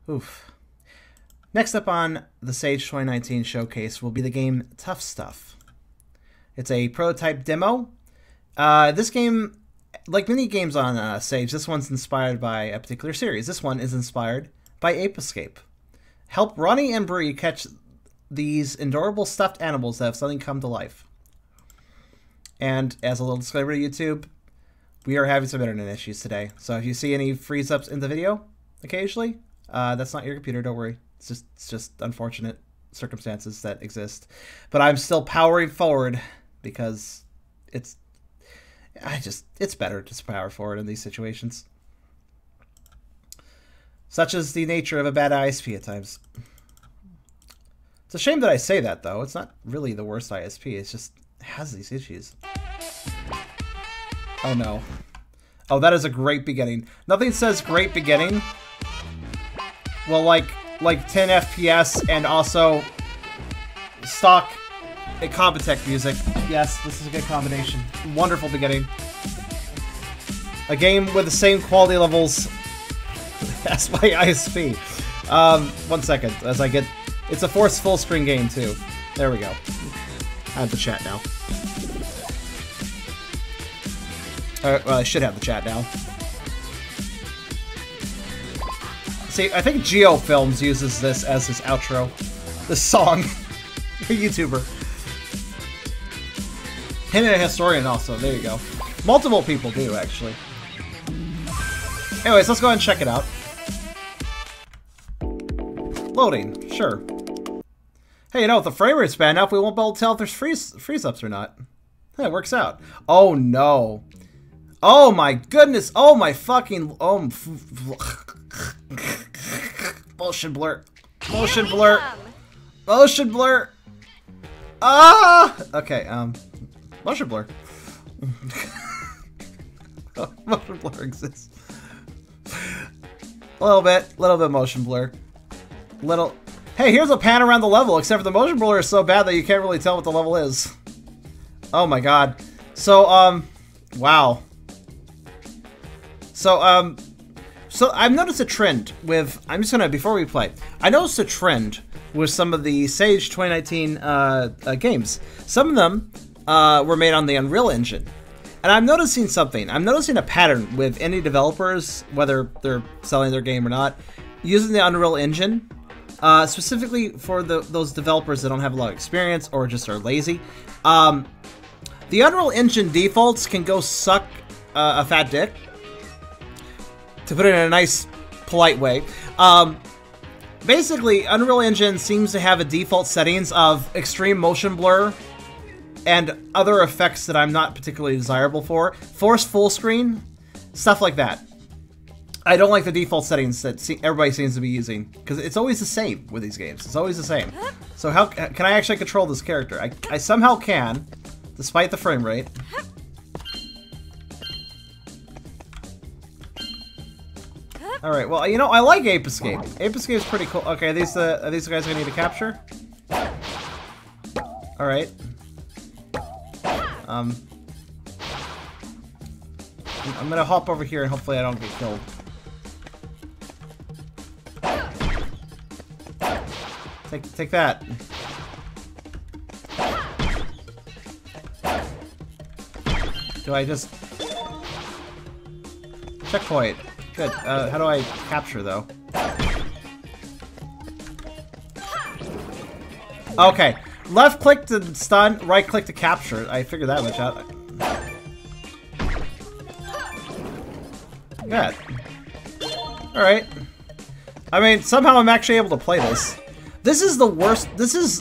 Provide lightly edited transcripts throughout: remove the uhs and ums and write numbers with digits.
Oof. Next up on the Sage 2019 showcase will be the game Tough Stuff. It's a prototype demo. This game, like many games on Sage, this one's inspired by a particular series. This one is inspired by Ape Escape. Help Ronnie and Bree catch these adorable stuffed animals that have suddenly come to life. And as a little disclaimer to YouTube, we are having some internet issues today. So if you see any freeze-ups in the video occasionally, that's not your computer, don't worry. It's just unfortunate circumstances that exist. But I'm still powering forward because it's better to power forward in these situations. Such is the nature of a bad ISP at times. It's a shame that I say that, though. It's not really the worst ISP. It's just it has these issues. Oh, no. Oh, that is a great beginning. Nothing says great beginning. Well, like 10 FPS and also stock Incompetech music. Yes, this is a good combination. Wonderful beginning. A game with the same quality levels as my ISP. 1 second, as I get... It's a forced full screen game, too. There we go. I have the chat now. Well, I should have the chat now. See, I think GeoFilms uses this as his outro. This song. A YouTuber. Him and a historian also, there you go. Multiple people do, actually. Anyways, let's go ahead and check it out. Loading, sure. Hey, you know, with the frame rate's bad enough, we won't be able to tell if there's freeze-ups or not. Yeah, it works out. Oh, no. Oh, my goodness. Oh, my fucking... Oh, motion blur. Motion blur. Motion blur. Ah! Okay, motion blur. Motion blur exists. A little bit motion blur. Hey, here's a pan around the level, except for the motion blur is so bad that you can't really tell what the level is. Oh my god. So, wow. So, so I've noticed a trend with, I'm just gonna, before we play, I noticed a trend with some of the Sage 2019 games. Some of them were made on the Unreal Engine. And I'm noticing something. I'm noticing a pattern with indie developers, whether they're selling their game or not, using the Unreal Engine, specifically for those developers that don't have a lot of experience or just are lazy. The Unreal Engine defaults can go suck a fat dick, to put it in a nice, polite way. Basically, Unreal Engine seems to have a default settings of extreme motion blur and other effects that I'm not particularly desirable for. Forced full screen, stuff like that. I don't like the default settings that everybody seems to be using, because it's always the same with these games. It's always the same. So how can I actually control this character? I somehow can, despite the frame rate. Alright, well, you know, I like Ape Escape. Ape Escape is pretty cool. Okay, are these the guys I need to capture? Alright. I'm gonna hop over here and hopefully I don't get killed. Take that. Do I just... Checkpoint. Good. How do I capture, though? Okay. Left click to stun, right click to capture. I figured that much out. Yeah. Alright. I mean, somehow I'm actually able to play this. This is the worst. This is...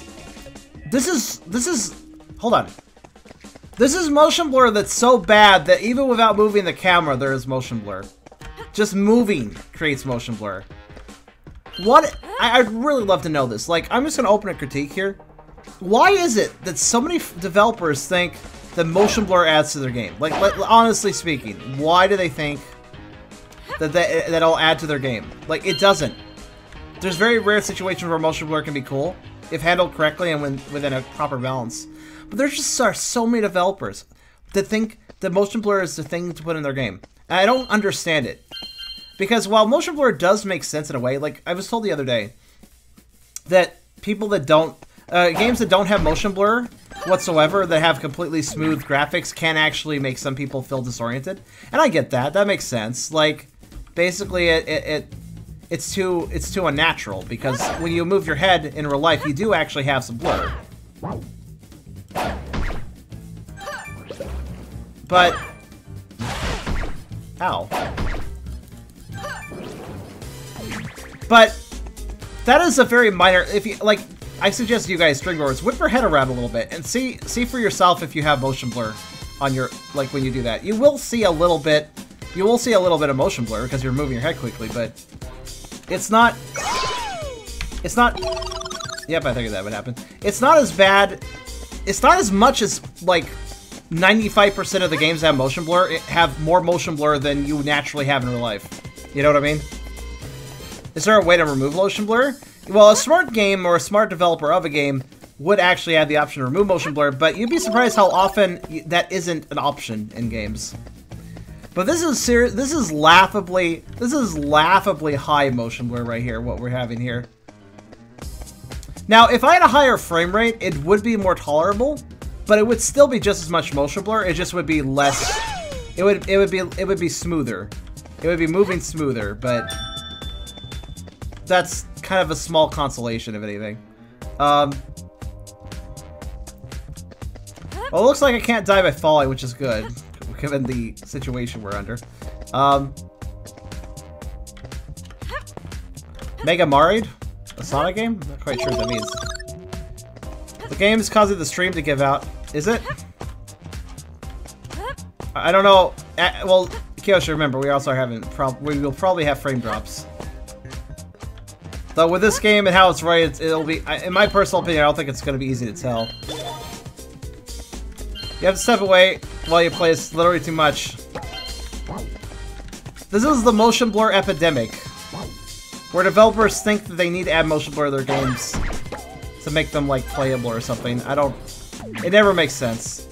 Hold on. This is motion blur that's so bad that even without moving the camera, there is motion blur. Just moving creates motion blur. What? I'd really love to know this. Like, I'm just gonna open a critique here. Why is it that so many developers think that motion blur adds to their game? Like, honestly speaking, why do they think that that'll add to their game? Like, it doesn't. There's very rare situations where motion blur can be cool if handled correctly and within a proper balance. But there just are so many developers that think that motion blur is the thing to put in their game. And I don't understand it. Because while motion blur does make sense in a way, like I was told the other day, that people that don't, games that don't have motion blur whatsoever, that have completely smooth graphics, can actually make some people feel disoriented. And I get that. That makes sense. Like, basically, it's too unnatural, because when you move your head in real life, you do actually have some blur. But, ow. But that is a very minor. If you like, I suggest you guys, stringboarders, whip your head around a little bit and see for yourself if you have motion blur on your, like, when you do that. You will see a little bit. You will see a little bit of motion blur because you're moving your head quickly, but it's not. It's not. Yep, I figured that would happen. It's not as bad. It's not as much as like 95% of the games that have motion blur have more motion blur than you naturally have in real life. You know what I mean? Is there a way to remove motion blur? Well, a smart game or a smart developer of a game would actually have the option to remove motion blur, but you'd be surprised how often that isn't an option in games. But this is laughably high motion blur right here, what we're having here. Now, if I had a higher frame rate, it would be more tolerable, but it would still be just as much motion blur. It just would be less. It would be smoother. It would be moving smoother, but that's kind of a small consolation, if anything. Well, it looks like I can't die by falling, which is good, given the situation we're under. Mega Married? A Sonic game? I'm not quite sure what that means. The game is causing the stream to give out. Is it? I don't know. Well, Kyoshi, remember, we also are having we will probably have frame drops. Though with this game and how it's rated, it'll be, in my personal opinion, I don't think it's going to be easy to tell. You have to step away while you play. It's literally too much. This is the motion blur epidemic, where developers think that they need to add motion blur to their games to make them, like, playable or something. It never makes sense.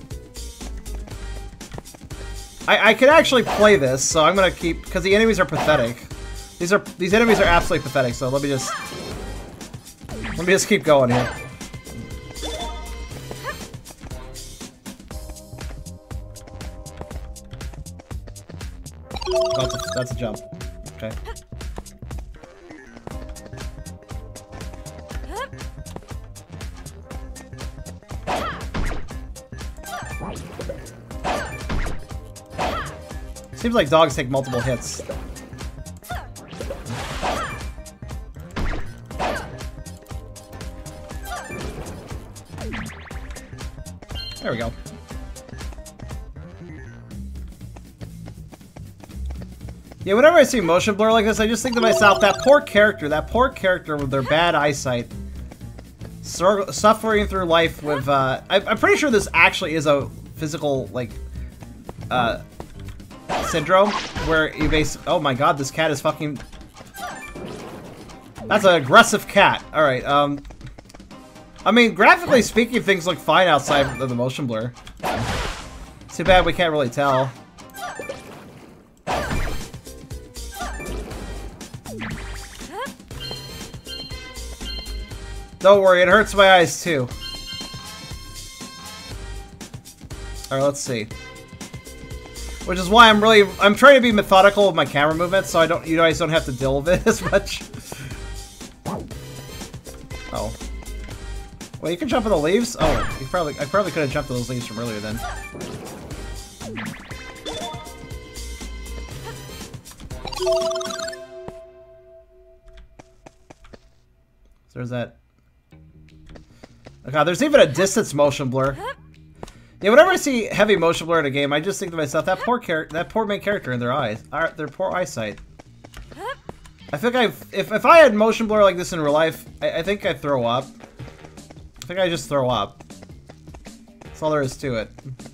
I could actually play this, so I'm gonna keep, because the enemies are pathetic. These enemies are absolutely pathetic, so let me just keep going here. That's a jump. Okay. Seems like dogs take multiple hits. There we go. Yeah, whenever I see motion blur like this, I just think to myself, that poor character with their bad eyesight, suffering through life with, I'm pretty sure this actually is a physical, like, syndrome, where you basically, oh my god, this cat is fucking, that's an aggressive cat. Alright, I mean, graphically speaking, things look fine outside of the motion blur. Too bad we can't really tell. Don't worry, it hurts my eyes too. Alright, let's see. Which is why I'm trying to be methodical with my camera movements, so you guys don't have to deal with it as much. Oh. Well, you can jump on the leaves? Oh, I probably could have jumped on those leaves from earlier then. So there's that. Oh god, there's even a distance motion blur. Yeah, whenever I see heavy motion blur in a game, I just think to myself, that poor main character in their eyes, their poor eyesight. I think if I had motion blur like this in real life, I think I'd throw up. I think I just throw up. That's all there is to it.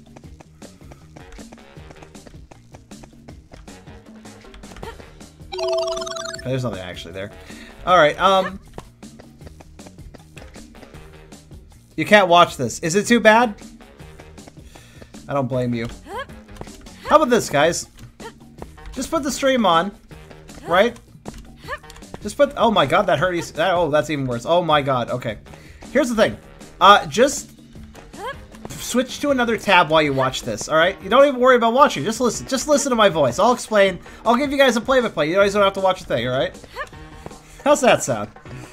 Okay, there's nothing actually there. Alright, you can't watch this. Is it too bad? I don't blame you. How about this, guys? Just put the stream on. right? Just put... Oh my god, that hurt you. Oh, that's even worse. Oh my god, okay. Here's the thing. Just switch to another tab while you watch this, alright? You don't even worry about watching. Just listen. Just listen to my voice. I'll explain. I'll give you guys a play-by-play. You guys don't have to watch a thing, alright? How's that sound?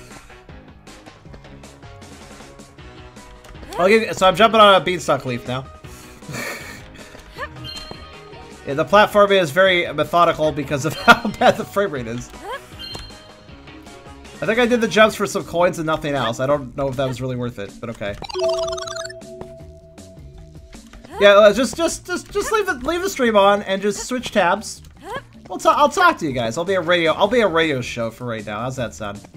I'll give you, so I'm jumping on a beanstalk leaf now. Yeah, the platforming is very methodical because of how bad the frame rate is. I think I did the jumps for some coins and nothing else. I don't know if that was really worth it, but okay. Yeah, just leave the stream on and just switch tabs. I'll talk to you guys. I'll be a radio show for right now. How's that sound?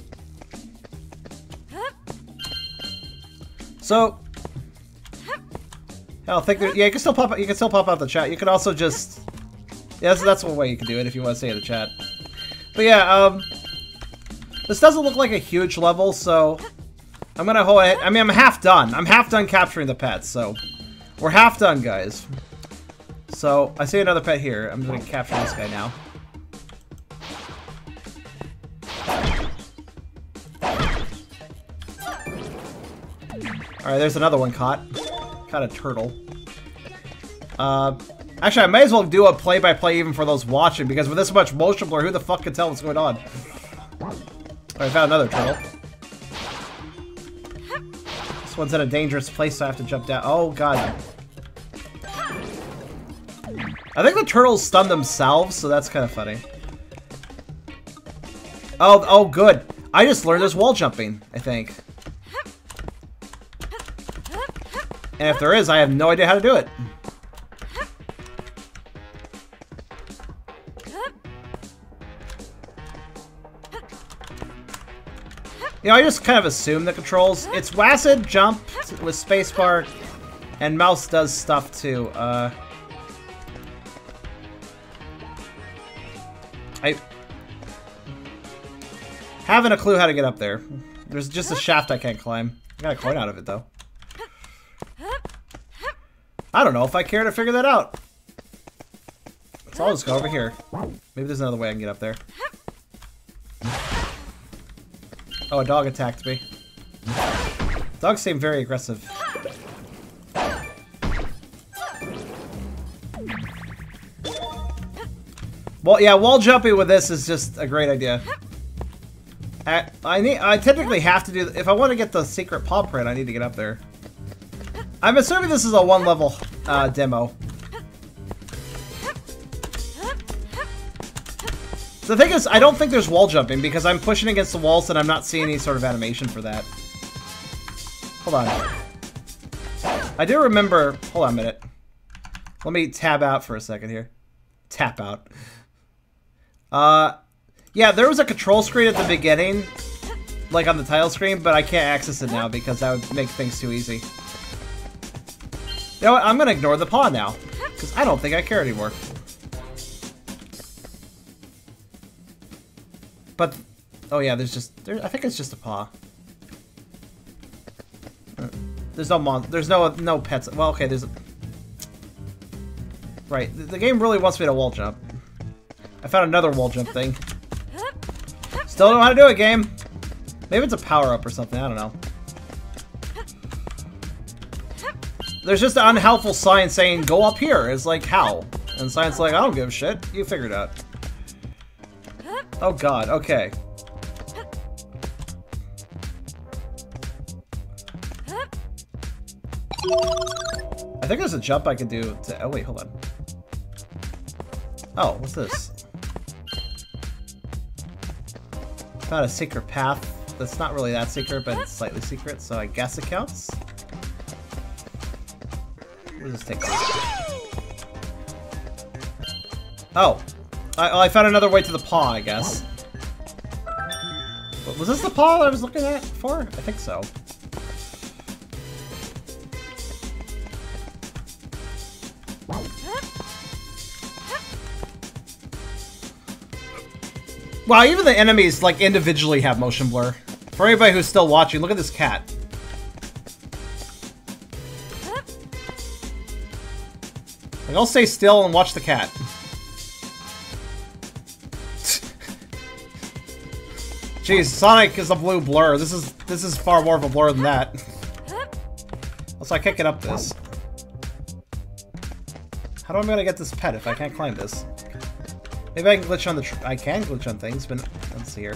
So, I think yeah, you can still pop out the chat. You can also just that's one way you can do it if you want to stay in the chat. But yeah, this doesn't look like a huge level, so I'm gonna hold it. I mean, I'm half done. I'm half done capturing the pets, so we're half done, guys. So I see another pet here. I'm gonna capture this guy now. Alright, there's another one caught. Caught a turtle. Actually, I may as well do a play-by-play even for those watching, because with this much motion blur, who the fuck can tell what's going on? Alright, I found another turtle. This one's in a dangerous place, so I have to jump down. Oh, god. I think the turtles stun themselves, so that's kind of funny. Oh, good. I just learned there's wall jumping, I think. And if there is, I have no idea how to do it. You know, I just kind of assume the controls. It's WASD, jump with spacebar, and mouse does stuff too. I haven't a clue how to get up there. There's just a shaft I can't climb. I got a coin out of it though. I don't know if I care to figure that out. So I'll just go over here. Maybe there's another way I can get up there. Oh, a dog attacked me. Dogs seem very aggressive. Well, yeah, wall jumping with this is just a great idea. I technically have to do, if I want to get the secret paw print, I need to get up there. I'm assuming this is a one-level demo. So the thing is, I don't think there's wall jumping because I'm pushing against the walls and I'm not seeing any sort of animation for that. Hold on. I do remember... Hold on a minute. Let me tab out for a second here. Tap out. Yeah, there was a control screen at the beginning, like on the title screen, but I can't access it now because that would make things too easy. You know what? I'm gonna ignore the paw now, because I don't think I care anymore. But, oh yeah, I think it's just a paw. There's no pets. Well, okay, there's a... Right, the game really wants me to wall jump. I found another wall jump thing. Still don't know how to do it, game. Maybe it's a power-up or something, I don't know. There's just an unhelpful sign saying, go up here. It's like, how? And science like, I don't give a shit. You figure it out. Oh god, okay. I think there's a jump I can do to... Oh wait, hold on. Oh, what's this? Found a secret path. That's not really that secret, but it's slightly secret, so I guess it counts. We'll just take this. Oh. I found another way to the paw, I guess. Was this the paw I was looking at for? I think so. Wow, even the enemies, like, individually have motion blur. For anybody who's still watching, look at this cat. Like, I'll stay still and watch the cat. Jeez, Sonic is a blue blur. This is far more of a blur than that. Also, I can't get up this. How am I gonna get this pet if I can't climb this? Maybe I can glitch on the I can glitch on things, but let's see here.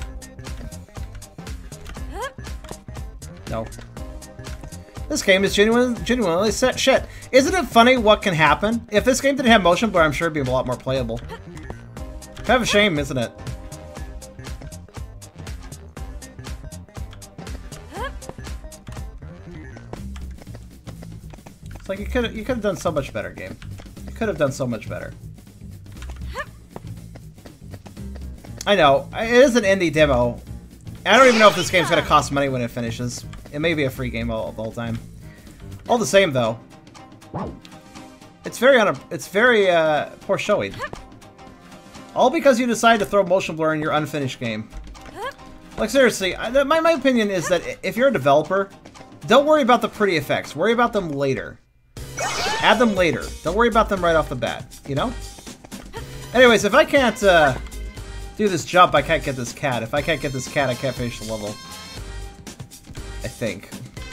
No. This game is genuinely set shit. Isn't it funny what can happen? If this game didn't have motion blur, I'm sure it'd be a lot more playable. Kind of a shame, isn't it? It's like you could have done so much better, game. You could have done so much better. I know it is an indie demo. I don't even know if this game's gonna cost money when it finishes. It may be a free game all the whole time. All the same, though, it's very poor showing. All because you decided to throw motion blur in your unfinished game. Like seriously, my opinion is that if you're a developer, don't worry about the pretty effects. Worry about them later. Add them later. Don't worry about them right off the bat. You know. Anyways, if I can't do this jump, I can't get this cat. If I can't get this cat, I can't finish the level. I think.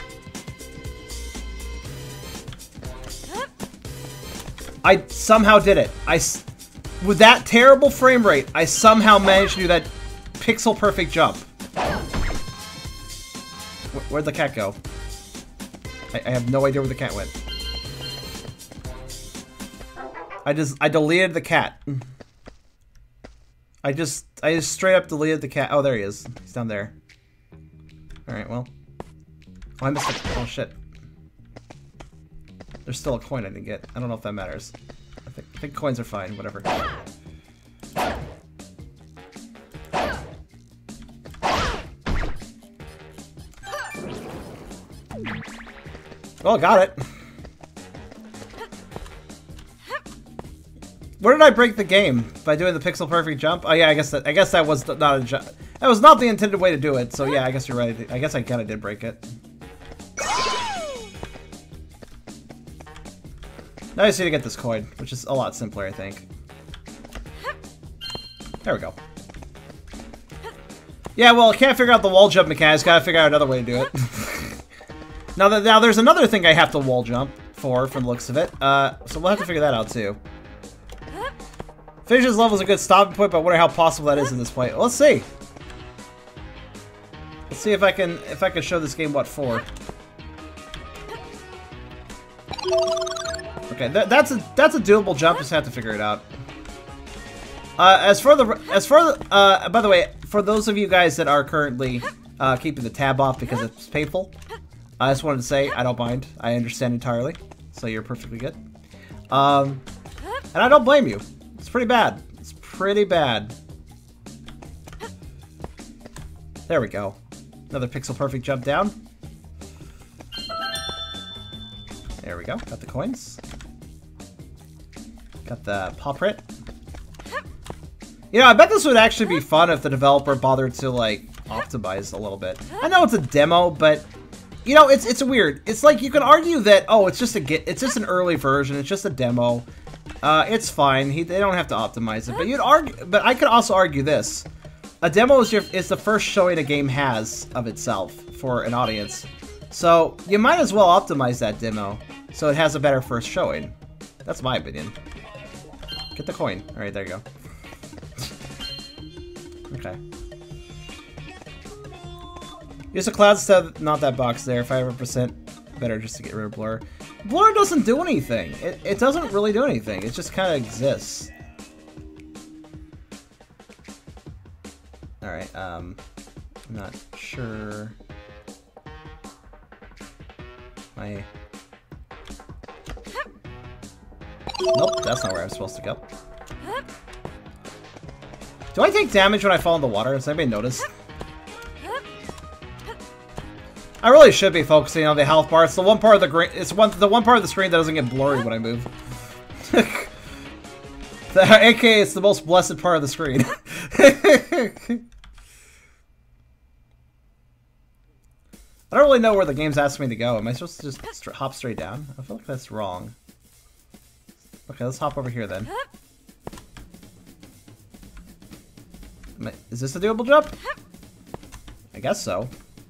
I somehow did it. With that terrible frame rate, I somehow managed to do that pixel perfect jump. Where'd the cat go? I have no idea where the cat went. I deleted the cat. I just straight up deleted the cat. Oh, there he is. He's down there. Alright, well. Oh, I missed it. Oh, shit. There's still a coin I didn't get. I don't know if that matters. I think coins are fine. Whatever. Well, got it. Where did I break the game? By doing the pixel perfect jump? Oh yeah, I guess that was not a jump. That was not the intended way to do it. So yeah, I guess you're right. I guess I kind of did break it. Now I just need to get this coin, which is a lot simpler, I think. There we go. Yeah, well, I can't figure out the wall jump mechanics. Gotta figure out another way to do it. Now there's another thing I have to wall jump for, from the looks of it. So we'll have to figure that out too. Finish this level is a good stopping point, but I wonder how possible that is in this point. Let's see. Let's see if I can show this game what for. Okay, that's a doable jump. Just have to figure it out. By the way, for those of you guys that are currently keeping the tab off because it's painful, I just wanted to say I don't mind. I understand entirely, so you're perfectly good. And I don't blame you. It's pretty bad. It's pretty bad. There we go. Another pixel perfect jump down. There we go. Got the coins. Got the paw print. You know, I bet this would actually be fun if the developer bothered to, like, optimize a little bit. I know it's a demo, but, you know, it's weird. It's like, you can argue that, oh, it's just an early version, it's just a demo. It's fine. They don't have to optimize it, but I could also argue this: a demo is the first showing a game has of itself for an audience, so you might as well optimize that demo so it has a better first showing. That's my opinion. Get the coin. All right, there you go. Okay. Use a cloud instead, not that box there. 5% better just to get rid of blur. Blur doesn't do anything. It doesn't really do anything. It just kind of exists. Alright, I'm not sure. Nope, that's not where I'm supposed to go. Do I take damage when I fall in the water? Has anybody noticed? I really should be focusing on the health bar. It's the one part of the the one part of the screen that doesn't get blurry when I move. AKA, it's the most blessed part of the screen. I don't really know where the game's asking me to go. Am I supposed to just hop straight down? I feel like that's wrong. Okay, let's hop over here then. Is this a doable jump? I guess so.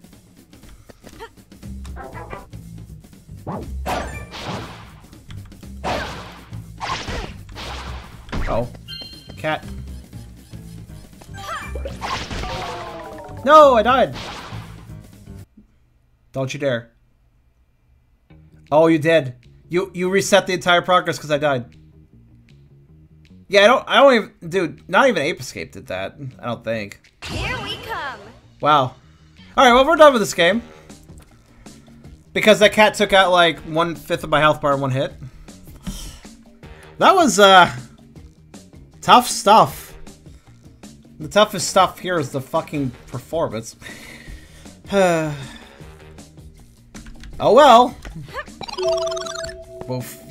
Oh. Cat. No, I died. Don't you dare. Oh, you did. You reset the entire progress because I died. Yeah, I don't even, dude, not even Ape Escape did that. I don't think. Here we come. Wow. Alright, well, we're done with this game. Because that cat took out, like, 1/5 of my health bar in one hit. That was, tough stuff. The toughest stuff here is the fucking performance. Oh well. Woof.